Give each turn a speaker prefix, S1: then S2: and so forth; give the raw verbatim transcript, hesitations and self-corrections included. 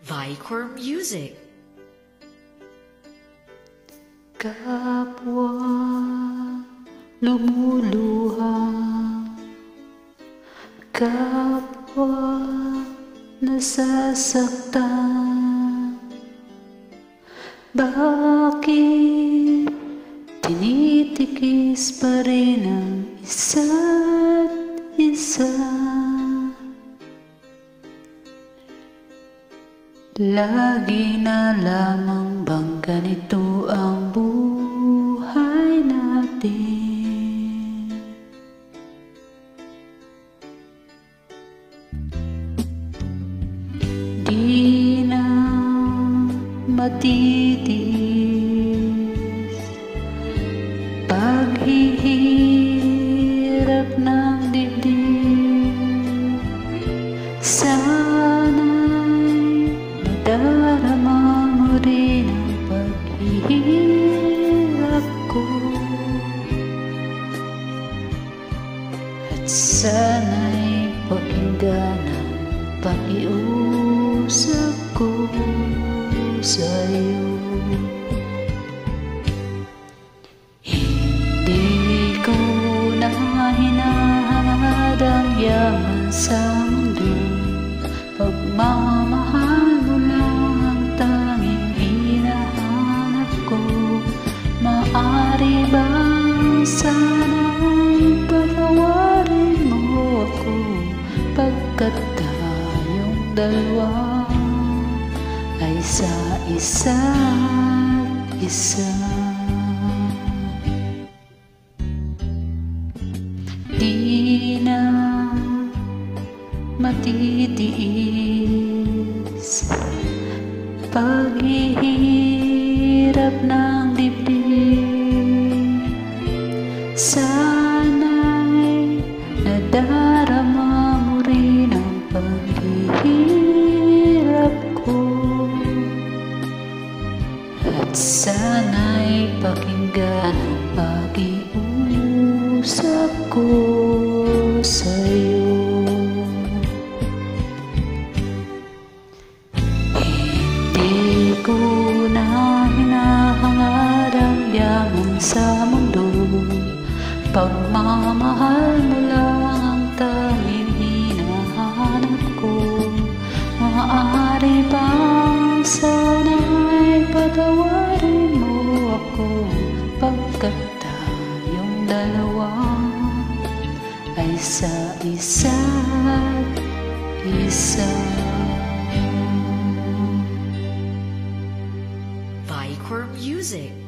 S1: Vicor Music.
S2: Kapwa lumuluha, kapwa nasasaktan, bakit tinitikis pa rin ang isa't isa? Lagi na lamang bang ganito ang buhay natin? Di na matitiis paghihirap ng dibdib. Sana'y darama mo rin ang paghihirap ko, at sana'y pakinggan ang pakiusap ko sa'yo. Hindi ko na hinahangad ang yaman sa mundo, pagmamahal mo lang ang tanging hinahanap ko. Maaari bang sana'y patawarin mo ako, pagkat tayong dalawa ay sa isa't isa. Di na matitiis paghihirap ng dibdib. Sana'y nadarama mo rin ang paghihirap ko, at sana'y pakinggan ang pakiusap ko sa'yo. Hindi ko na hinahangad ang yaman sa mundo, pagmamahal mo lang ang tanging hinahanap ko. Maaari bang sana'y patawarin mo ako, pagkat tayong dalawa ay sa isa't isa.
S1: Vicor Music.